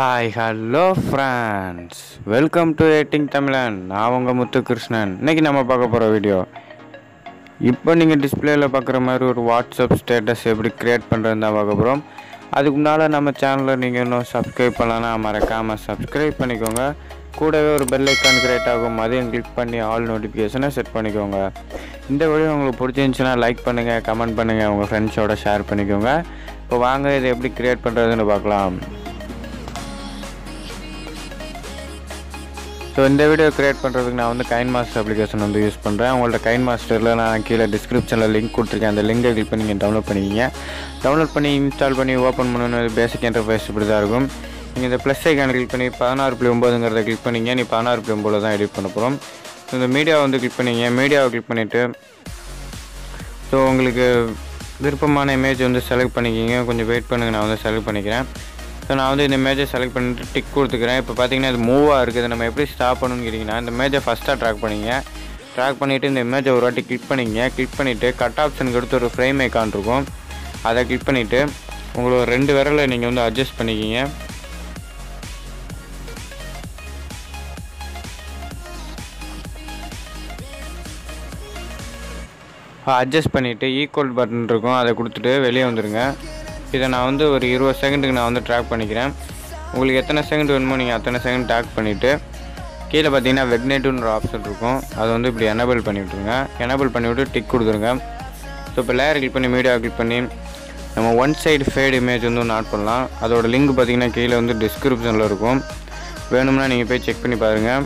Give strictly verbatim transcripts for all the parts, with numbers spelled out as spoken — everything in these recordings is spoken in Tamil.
Hi hello friends, welcome to editing Tamilan. நான் உங்கள் முத்துகிருஷ்ணன். இன்றைக்கி நம்ம பார்க்க போகிற வீடியோ, இப்போ நீங்கள் டிஸ்பிளேயில் பார்க்குற மாதிரி ஒரு வாட்ஸ்அப் ஸ்டேட்டஸ் எப்படி க்ரியேட் பண்ணுறதுன்னு தான் பார்க்க போகிறோம். அதுக்கு முன்னால் நம்ம சேனலில் நீங்கள் இன்னும் சப்ஸ்கிரைப் பண்ணலன்னா மறக்காமல் சப்ஸ்கிரைப் பண்ணிக்கோங்க. கூடவே ஒரு பெல் ஐக்கான் க்ரியேட் ஆகும், அதையும் கிளிக் பண்ணி ஆல் நோட்டிஃபிகேஷனை செட் பண்ணிக்கோங்க. இந்த வீடியோ உங்களுக்கு பிடிச்சிருந்துச்சுன்னா லைக் பண்ணுங்கள், கமெண்ட் பண்ணுங்கள், உங்கள் ஃப்ரெண்ட்ஸோட ஷேர் பண்ணிக்கோங்க. இப்போ வாங்க இதை எப்படி க்ரியேட் பண்ணுறதுன்னு பார்க்கலாம். ஸோ இந்த வீடியோ க்ரியேட் பண்ணுறதுக்கு நான் வந்து கைன் மாஸ்டர் அப்ளிகேஷன் வந்து யூஸ் பண்ணுறேன். உங்கள்ட்ட கைன் மாஸ்டரில் நான் கீழே டிஸ்கிரிப்ஷனில் லிங்க் கொடுத்துருக்கேன். அந்த லிங்கை கிளிக் பண்ணி நீங்கள் டவுன்லோட் பண்ணிக்கிங்க. டவுன்லோட் பண்ணி இன்ஸ்டால் பண்ணி ஓப்பன் பண்ணணும். பேசிக் இன்டர்ஃபேஸ் இப்படி தான் இருக்கும். நீங்கள் இந்த ப்ளஸ் ஐக்கான கிளிக் பண்ணி பதினாறு புள்ளி ஒம்பதுங்கிறத கிளிக் பண்ணிங்க. நீ பதினாறு புள்ளி ஒம்பது தான் எடிட் பண்ண போகிறோம். ஸோ இந்த மீடியாவை வந்து கிளிக் பண்ணிங்க. மீடியாவை கிளிக் பண்ணிவிட்டு ஸோ உங்களுக்கு விருப்பமான இமேஜ் வந்து செலக்ட் பண்ணிக்கிங்க. கொஞ்சம் வெயிட் பண்ணுங்கள், நான் வந்து செலக்ட் பண்ணிக்கிறேன். ஸோ நான் வந்து இந்த இமேஜை செலக்ட் பண்ணிட்டு டிக் கொடுத்துக்கிறேன். இப்போ பார்த்தீங்கன்னா இது மூவாக இருக்குது. நம்ம எப்படி ஸ்டாப் பண்ணணும்னு கேட்டிங்கன்னா, இந்த இமேஜை ஃபஸ்ட்டாக ட்ராக் பண்ணிங்க. ட்ராக் பண்ணிவிட்டு இந்த இமேஜை ஒரு வாட்டி கிளிக் பண்ணிங்க. கிளிக் பண்ணிவிட்டு கட் ஆப்ஷனுக்கு எடுத்து ஒரு ஃப்ரேம் ஐக்கான் இருக்கும், அதை கிளிக் பண்ணிவிட்டு உங்களோட ரெண்டு விரலை நீங்கள் வந்து அட்ஜஸ்ட் பண்ணிக்கிங்க. அட்ஜஸ்ட் பண்ணிவிட்டு ஈக்குவல் பட்டன் இருக்கும், அதை கொடுத்துட்டு வெளியே வந்துடுங்க. இதை நான் வந்து ஒரு இருபது செகண்டுக்கு நான் வந்து ட்ராக் பண்ணிக்கிறேன். உங்களுக்கு எத்தனை செகண்ட் வேணுமோ நீங்கள் அத்தனை செகண்ட் ட்ராக் பண்ணிவிட்டு கீழே பார்த்தீங்கன்னா வெக்னேட்டுன்னு ஒரு ஆப்ஷன் இருக்கும், அதை வந்து இப்படி எனேபிள் பண்ணி விட்ருங்க. எனேபிள் பண்ணிவிட்டு டிக் கொடுத்துருங்க. ஸோ இப்போ லேயர் கிளிக் பண்ணி மீடியா கிளிக் பண்ணி நம்ம ஒன் சைடு ஃபேட் இமேஜ் வந்து ஒன்று ஆட் பண்ணலாம். அதோட லிங்க் பார்த்தீங்கன்னா கீழே வந்து டிஸ்கிரிப்ஷனில் இருக்கும், வேணும்னா நீங்கள் போய் செக் பண்ணி பாருங்கள்.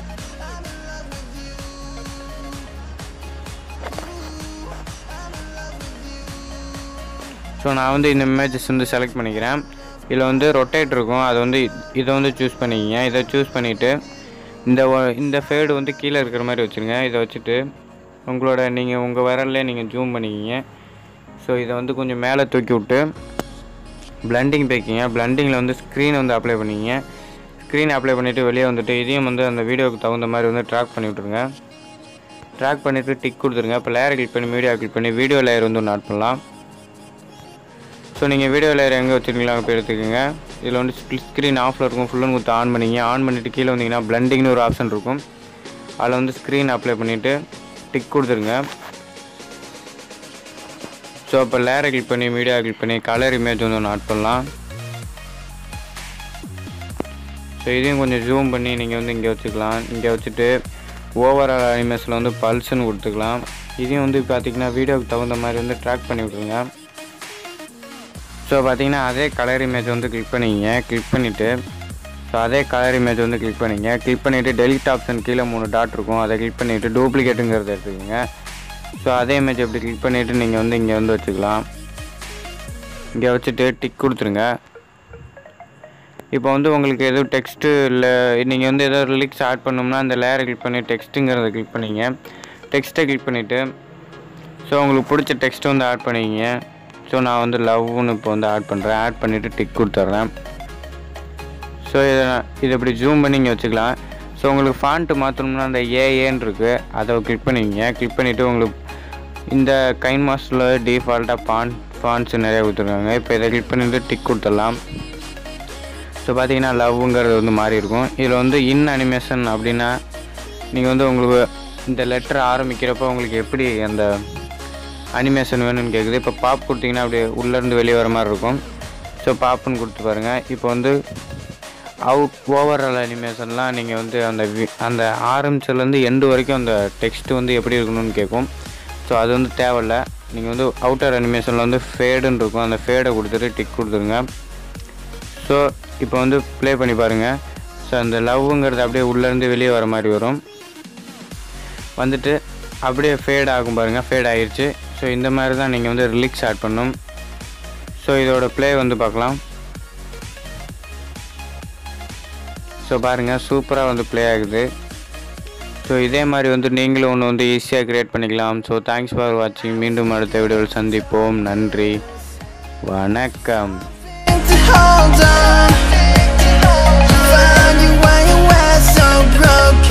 ஸோ நான் வந்து இந்த இமேஜஸ் வந்து செலக்ட் பண்ணிக்கிறேன். இதில் வந்து ரொட்டேட் இருக்கும், அதை வந்து இதை வந்து சூஸ் பண்ணிக்கிங்க. இதை சூஸ் பண்ணிவிட்டு இந்த இந்த ஃபேடு வந்து கீழே இருக்கிற மாதிரி வச்சுருங்க. இதை வச்சுட்டு உங்களோட நீங்கள் உங்கள் விரல்லே நீங்கள் ஜூம் பண்ணிக்கிங்க. ஸோ இதை வந்து கொஞ்சம் மேலே தூக்கி விட்டு பிளண்டிங் போய்க்கிங்க. பிளண்டிங்கில் வந்து ஸ்க்ரீன் வந்து அப்ளை பண்ணிக்கிங்க. ஸ்க்ரீன் அப்ளை பண்ணிவிட்டு வெளியே வந்துட்டு இதையும் வந்து அந்த வீடியோவுக்கு தகுந்த மாதிரி வந்து ட்ராக் பண்ணி விட்ருங்க. ட்ராக் பண்ணிவிட்டு டிக் கொடுத்துருங்க. இப்போ லேயர் கிளிக் பண்ணி மீடியா கிளிக் பண்ணி வீடியோ லேயர் வந்து ஒன்று ஆட் பண்ணலாம். ஸோ நீங்கள் வீடியோ லேயர் எங்கே வச்சுருக்கீங்களா போய் எடுத்துக்கோங்க. இதில் வந்து ஸ்ப்ளிட் ஸ்க்ரீன் ஆஃபில் இருக்கும், ஃபுல்லுன்னு கொடுத்து ஆன் பண்ணிங்க. ஆன் பண்ணிவிட்டு கீழே வந்தீங்கன்னா பிளண்டிங்னு ஒரு ஆப்ஷன் இருக்கும், அதில் வந்து ஸ்க்ரீன் அப்ளை பண்ணிவிட்டு டிக் கொடுத்துருங்க. ஸோ இப்போ லேயரை கிளிக் பண்ணி மீடியா கிளிக் பண்ணி கலர் இமேஜ் வந்து ஒன்று ஆட் பண்ணலாம். ஸோ இதையும் கொஞ்சம் ஜூம் பண்ணி நீங்கள் வந்து இங்கே வச்சுக்கலாம். இங்கே வச்சுட்டு ஓவரால் அனிமேஷனில் வந்து பல்ஸ்ன்னு கொடுத்துக்கலாம். இதையும் வந்து பார்த்திங்கன்னா வீடியோவுக்கு தகுந்த மாதிரி வந்து ட்ராக் பண்ணி விட்ருங்க. ஸோ பார்த்தீங்கன்னா அதே கலர் இமேஜ் வந்து கிளிக் பண்ணிங்க. கிளிக் பண்ணிவிட்டு ஸோ அதே கலர் இமேஜ் வந்து கிளிக் பண்ணிங்க. கிளிக் பண்ணிவிட்டு டெலிட் ஆப்ஷன் கீழே மூணு டாட் இருக்கும், அதை கிளிக் பண்ணிவிட்டு டூப்ளிகேட்டுங்கிறத எடுத்துக்கோங்க. ஸோ அதே இமேஜ் எப்படி கிளிக் பண்ணிவிட்டு நீங்கள் வந்து இங்கே வந்து வச்சுக்கலாம். இங்கே வச்சுட்டு டிக் கொடுத்துருங்க. இப்போ வந்து உங்களுக்கு எதுவும் டெக்ஸ்ட்டு இல்லை, நீங்கள் வந்து எதோ லிரிக்ஸ் ஆட் பண்ணோம்னா அந்த லேயரை கிளிக் பண்ணி டெக்ஸ்ட்டுங்கிறத கிளிக் பண்ணிங்க. டெக்ஸ்ட்டை கிளிக் பண்ணிவிட்டு ஸோ உங்களுக்கு பிடிச்ச டெக்ஸ்ட்டு வந்து ஆட் பண்ணிக்கிங்க. ஸோ நான் வந்து லவ்னு இப்போ வந்து ஆட் பண்ணுறேன். ஆட் பண்ணிவிட்டு டிக் கொடுத்துட்றேன். ஸோ இதை இதை இப்படி ஜூம் பண்ணி இங்கே வச்சுக்கலாம். ஸோ உங்களுக்கு ஃபாண்ட்டு மாற்றணும்னா அந்த ஏஏன்னு இருக்குது, அதை கிளிக் பண்ணிக்கிங்க. கிளிக் பண்ணிவிட்டு உங்களுக்கு இந்த கைன் மாஸ்டரில் டிஃபால்ட்டாக ஃபாண்ட் ஃபாண்ட்ஸ் நிறையா கொடுத்துருக்காங்க. இப்போ இதை கிளிக் பண்ணிவிட்டு டிக் கொடுத்துடலாம். ஸோ பார்த்தீங்கன்னா லவ்ங்கிறது வந்து மாறி இருக்கும். இதில் வந்து இன் அனிமேஷன் அப்படின்னா நீங்கள் வந்து உங்களுக்கு இந்த லெட்டர் ஆரம்பிக்கிறப்போ உங்களுக்கு எப்படி அந்த அனிமேஷன் வேணும்னு கேட்குது. இப்போ பாப் கொடுத்தீங்கன்னா அப்படியே உள்ளேருந்து வெளியே வர மாதிரி இருக்கும். ஸோ பாப்புன்னு கொடுத்து பாருங்கள். இப்போ வந்து அவுட் ஓவரால் அனிமேஷன்லாம் நீங்கள் வந்து அந்த வி அந்த ஆரம்பிச்சிலேருந்து எண்டு வரைக்கும் அந்த டெக்ஸ்ட்டு வந்து எப்படி இருக்கணும்னு கேட்கும். ஸோ அது வந்து தேவையில்லை. நீங்கள் வந்து அவுட்டர் அனிமேஷனில் வந்து ஃபேடுன்னு இருக்கும், அந்த ஃபேடை கொடுத்துட்டு டிக் கொடுத்துருங்க. ஸோ இப்போ வந்து ப்ளே பண்ணி பாருங்கள். ஸோ அந்த லவ்வுங்கிறது அப்படியே உள்ளேருந்து வெளியே வர மாதிரி வரும், வந்துட்டு அப்படியே ஃபேட் ஆகும் பாருங்கள். ஃபேட் ஆகிடுச்சு. ஸோ இந்த மாதிரி தான் நீங்கள் வந்து லிரிக்ஸ் ஆட் பண்ணணும். ஸோ இதோட ப்ளே வந்து பார்க்கலாம். ஸோ பாருங்கள் சூப்பராக வந்து ப்ளே ஆகுது. ஸோ இதே மாதிரி வந்து நீங்களும் ஒன்று வந்து ஈஸியாக க்ரியேட் பண்ணிக்கலாம். ஸோ தேங்க்ஸ் ஃபார் வாட்சிங். மீண்டும் அடுத்த வீடியோவில் சந்திப்போம். நன்றி, வணக்கம். Hold on, find you when you were so broken.